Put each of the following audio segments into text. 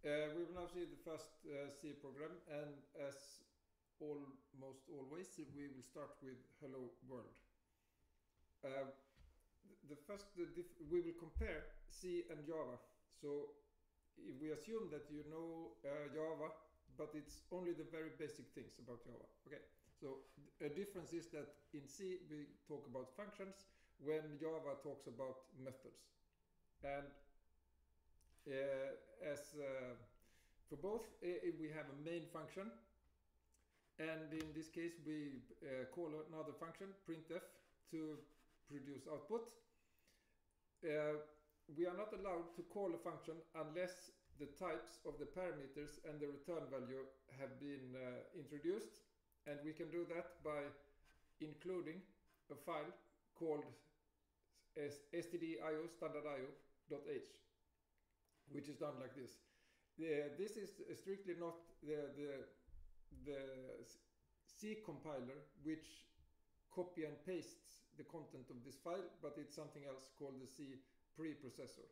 We will now see the first C program, and as almost always, we will start with Hello World. The first, we will compare C and Java. So if we assume that you know Java, but it's only the very basic things about Java. Okay, so a difference is that in C we talk about functions, when Java talks about methods. And for both, we have a main function, and in this case we call another function, printf, to produce output. We are not allowed to call a function unless the types of the parameters and the return value have been introduced, and we can do that by including a file called stdio standard.io.h, which is done like this. This is strictly not the C compiler which copy and pastes the content of this file, but it's something else called the C preprocessor.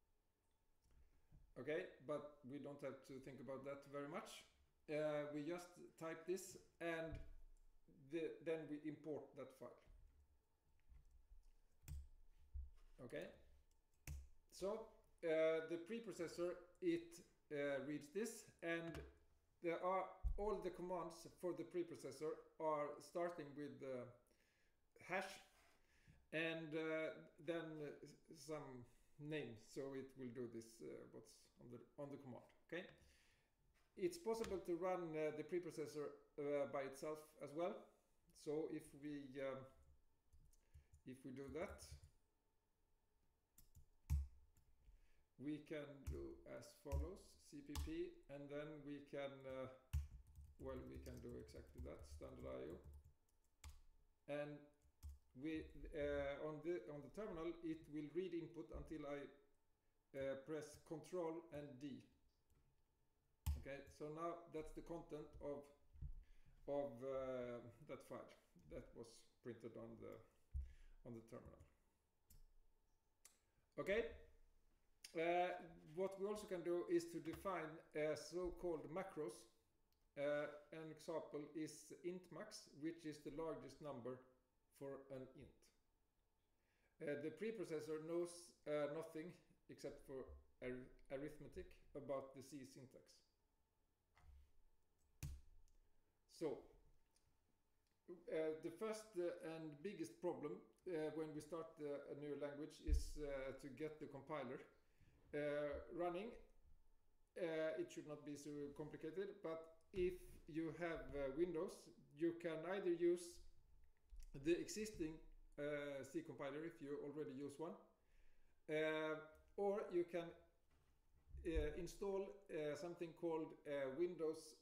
Okay, but we don't have to think about that very much. We just type this, and then we import that file. Okay, so the preprocessor, it reads this, and there are all the commands for the preprocessor are starting with hash and then some name, so it will do this what's on the command. Okay, it's possible to run the preprocessor by itself as well. So if we do that, we can do as follows: cpp, and then we can we can do exactly that, standard.io, and we on the terminal it will read input until I press Ctrl and D. Okay, so now that's the content of that file that was printed on the terminal. Okay. What we also can do is to define so-called macros. An example is int max, which is the largest number for an int. The preprocessor knows nothing except for arithmetic about the C syntax. So the first and biggest problem when we start a new language is to get the compiler running. It should not be so complicated, but if you have Windows, you can either use the existing C compiler if you already use one, or you can install something called Windows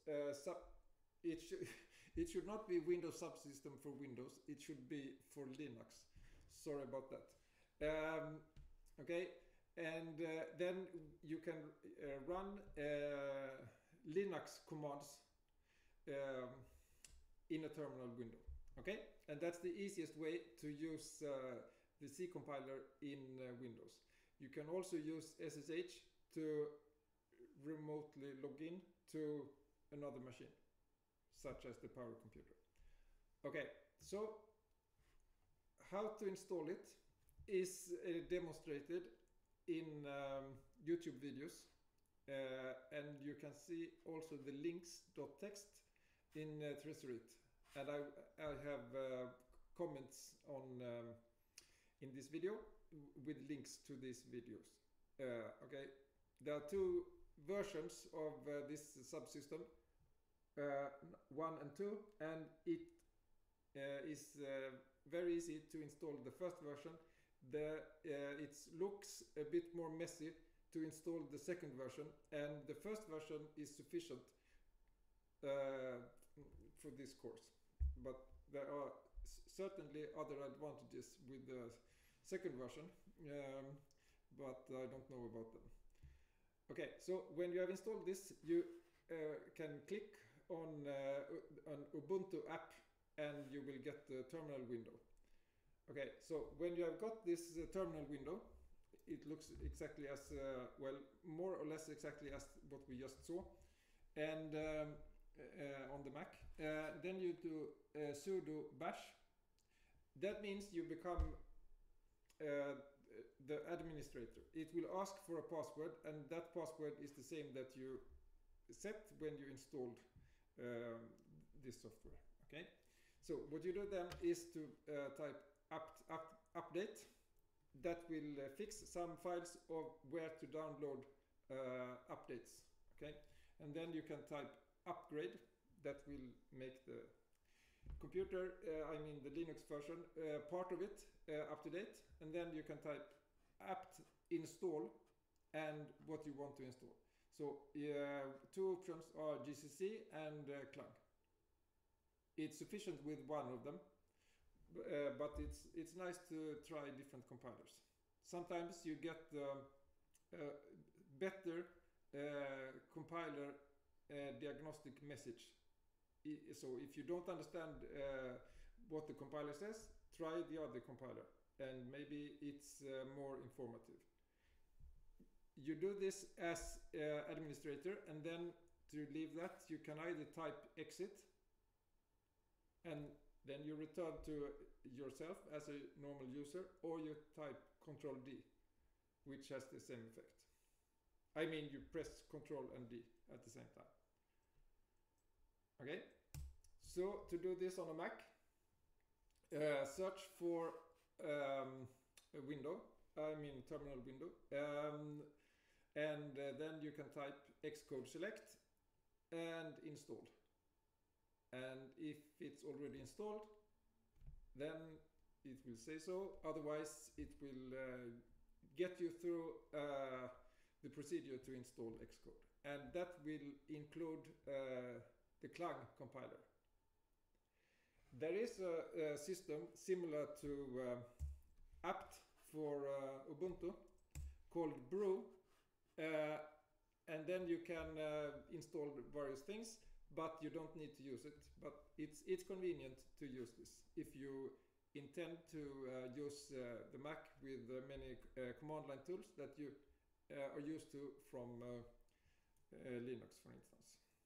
it should not be Windows subsystem for Windows, it should be for Linux. Sorry about that. Okay. And then you can run Linux commands in a terminal window. Okay, and that's the easiest way to use the C compiler in Windows. You can also use SSH to remotely log in to another machine, such as the power computer. Okay, so how to install it is demonstrated in YouTube videos, and you can see also the links.txt in Tresorit, and I have comments on in this video with links to these videos. Okay, there are two versions of this subsystem, 1 and 2, and it is very easy to install the first version. It looks a bit more messy to install the second version, and the first version is sufficient for this course, but there are certainly other advantages with the second version, but I don't know about them. Okay, so when you have installed this, you can click on an Ubuntu app and you will get the terminal window. Okay, so when you have got this terminal window, it looks exactly as well, more or less exactly as what we just saw, and on the Mac. Then you do sudo bash. That means you become the administrator. It will ask for a password, and that password is the same that you set when you installed this software. Okay. So what you do then is to type update. That will fix some files of where to download updates. Okay, and then you can type upgrade. That will make the computer, I mean the Linux version, part of it up to date. And then you can type apt install and what you want to install. So two options are GCC and Clang. It's sufficient with one of them. But it's nice to try different compilers. Sometimes you get better compiler diagnostic message. So if you don't understand what the compiler says, try the other compiler, and maybe it's more informative. You do this as administrator, and then to leave that, you can either type exit, and then you return to yourself as a normal user, or you type Ctrl D, which has the same effect. I mean, you press Ctrl and D at the same time. Okay, so to do this on a Mac, search for a window, I mean terminal window, and then you can type Xcode select and install. And if it's already installed, then it will say so. Otherwise, it will get you through the procedure to install Xcode. And that will include the Clang compiler. There is a system similar to apt for Ubuntu called Brew. And then you can install various things, but you don't need to use it. But it's convenient to use this if you intend to use the Mac with many command line tools that you are used to from Linux, for instance.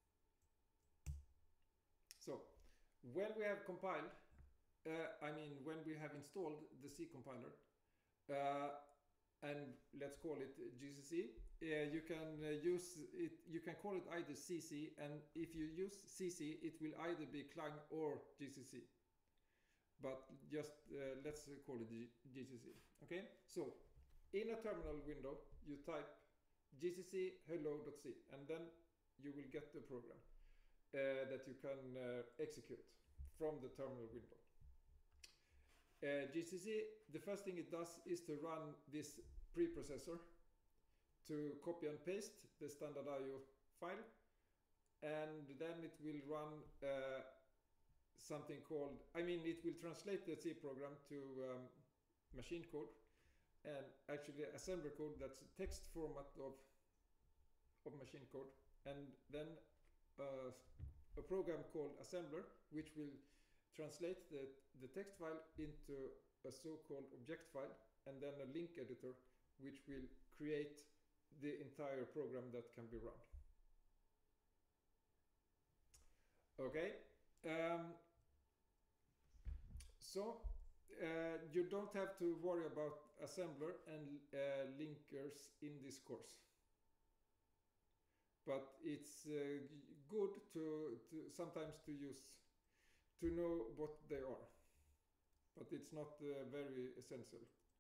So when we have compiled, I mean when we have installed the C compiler, and let's call it GCC, you can use it. You can call it either CC, and if you use CC, it will either be Clang or GCC. But just let's call it GCC. Okay. So in a terminal window, you type GCC hello.c, and then you will get the program that you can execute from the terminal window. GCC, the first thing it does is to run this preprocessor to copy and paste the standard IO file, and then it will run something called, I mean, it will translate the C program to machine code, and actually assembler code, that's a text format of machine code, and then a program called assembler, which will translate the text file into a so-called object file, and then a link editor, which will create the entire program that can be run. Okay, so you don't have to worry about assembler and linkers in this course. But it's good to sometimes to use, to know what they are, but it's not very essential.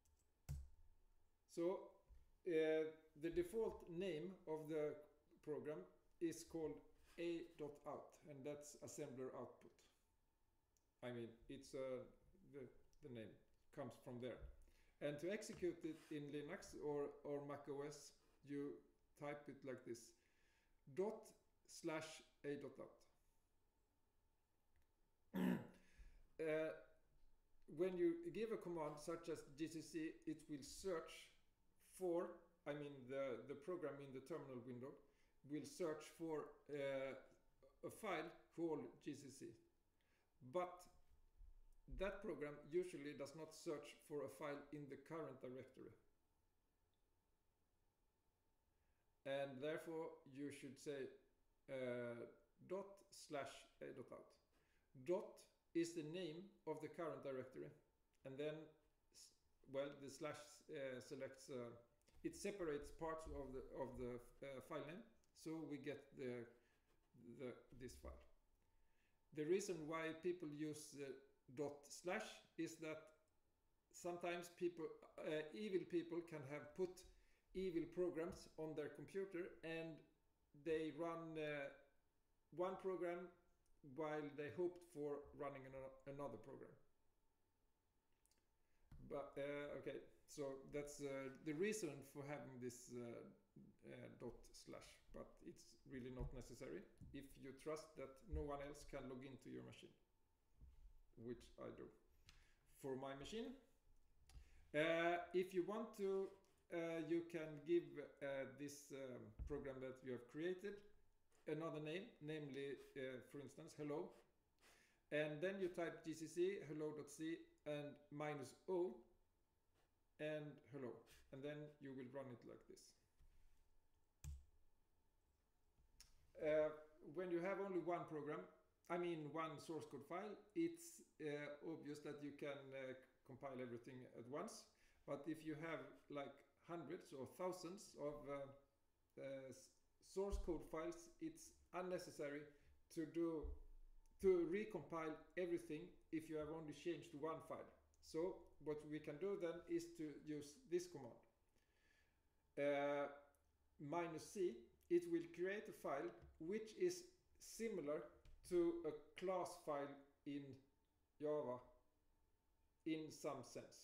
So the default name of the program is called a.out, and that's assembler output. I mean, it's the name comes from there. And to execute it in Linux or Mac OS, you type it like this: /a.out. When you give a command such as GCC, it will search for, I mean the program in the terminal window will search for a file called GCC. But that program usually does not search for a file in the current directory. and therefore you should say dot slash a.out. Dot is the name of the current directory, and then the slash selects it separates parts of the file name, so we get this file. The reason why people use dot slash is that sometimes evil people can have put evil programs on their computer, and they run one program while they hoped for running another program. But okay, so that's the reason for having this dot slash, but it's really not necessary if you trust that no one else can log into your machine, which I do for my machine. If you want to, you can give this program that you have created another name, namely for instance hello, and then you type gcc hello.c and -o and hello, and then you will run it like this. When you have only one program, I mean one source code file, it's obvious that you can compile everything at once. But if you have like hundreds or thousands of source code files, it's unnecessary to recompile everything if you have only changed one file. So what we can do then is to use this command. -c, it will create a file which is similar to a class file in Java in some sense.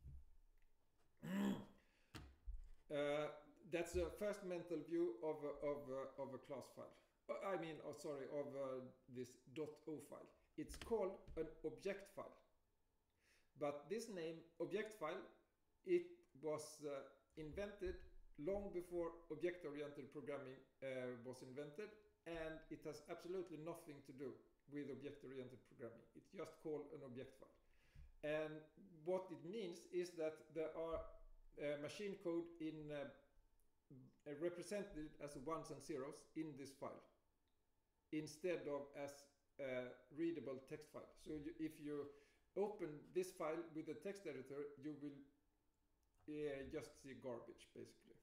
That's the first mental view of a class file. I mean, of this .o file. It's called an object file. But this name, object file, it was invented long before object-oriented programming was invented, and it has absolutely nothing to do with object-oriented programming. It's just called an object file. And what it means is that there are machine code represented as ones and zeros in this file, instead of as a readable text file. So if you open this file with a text editor, you will just see garbage, basically.